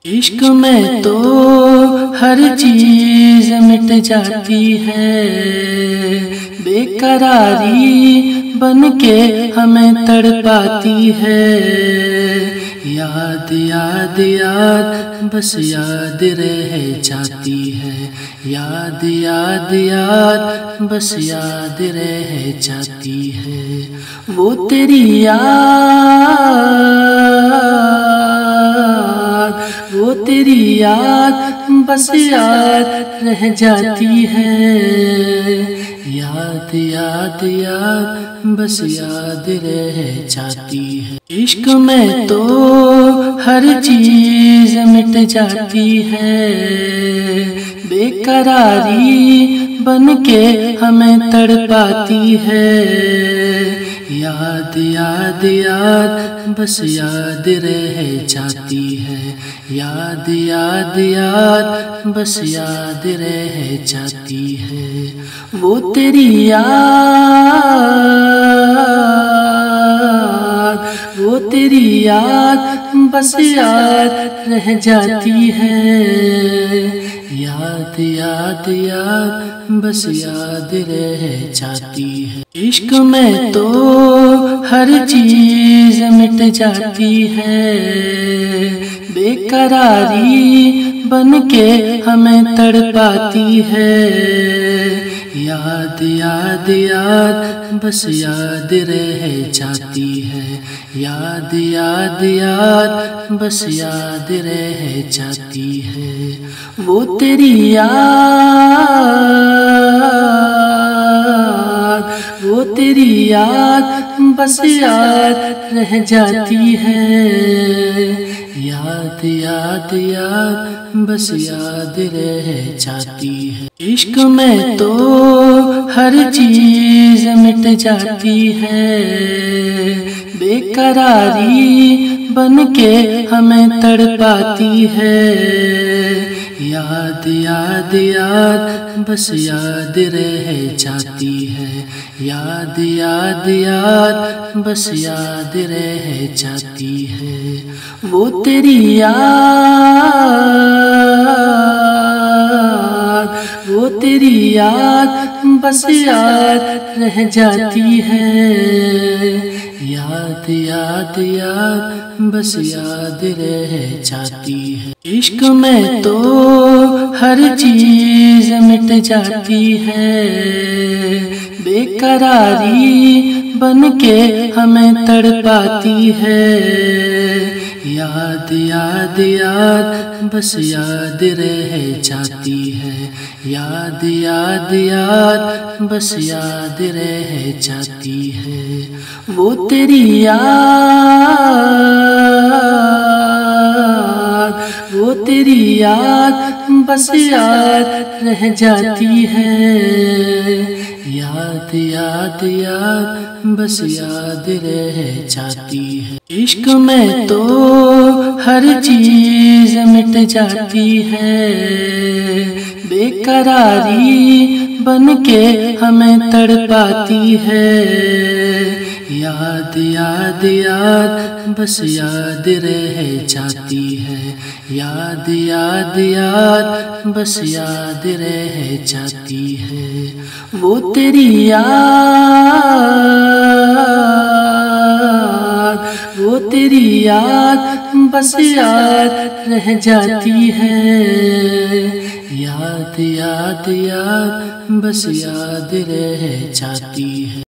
عشق میں تو ہر چیز مٹ جاتی ہے، بے قراری بن کے ہمیں تڑپاتی ہے۔ یاد یاد یاد بس یاد رہ جاتی ہے، یاد یاد یاد بس یاد رہ جاتی ہے۔ وہ تیری وہ تیری یاد بس یاد رہ جاتی ہے، یاد یاد یاد بس یاد رہ جاتی ہے۔ عشق میں تو ہر چیز مٹ جاتی ہے، بے قراری بن کے ہمیں تڑپاتی ہے۔ یاد یاد یاد بس یاد رہ جاتی ہے، یاد یاد یاد بس یاد رہ جاتی ہے۔ وہ تیری وہ تیری یاد بس یاد رہ جاتی ہے، یاد یاد یاد بس یاد رہ جاتی ہے۔ عشق میں تو ہر چیز مٹ جاتی ہے، بے قراری بن کے ہمیں تڑپاتی ہے۔ یاد یاد یاد بس یاد رہ جاتی ہے، یاد یاد یاد بس یاد رہ جاتی ہے۔ وہ تیری وہ تیری یاد بس یاد رہ جاتی ہے، یاد یاد یاد بس یاد رہ جاتی ہے۔ عشق میں تو ہر چیز مٹ جاتی ہے، بے قراری بن کے ہمیں تڑپاتی ہے۔ یاد یاد یاد بس یاد رہ جاتی ہے، یاد یاد یاد بس یاد رہ جاتی ہے۔ وہ تیری وہ تیری یاد بس یاد رہ جاتی ہے، یاد یاد یاد بس یاد رہ جاتی ہے۔ عشق میں تو ہر چیز مٹ جاتی ہے، بے قراری بن کے ہمیں تڑپاتی ہے۔ یاد یاد یاد بس یاد رہ جاتی ہے، یاد یاد یاد بس یاد رہ جاتی ہے۔ وہ تیری وہ تیری یاد بس یاد رہ جاتی ہے، یاد یاد یاد بس یاد رہ جاتی ہے۔ عشق میں تو ہر چیز مٹ جاتی ہے، بے قراری بن کے ہمیں تڑپاتی ہے۔ یاد یاد یاد بس یاد رہ جاتی ہے، یاد یاد یاد بس یاد رہ جاتی ہے۔ وہ تیری وہ تیری یاد بس یاد رہ جاتی ہے، یاد یاد یاد بس یاد رہ جاتی ہے۔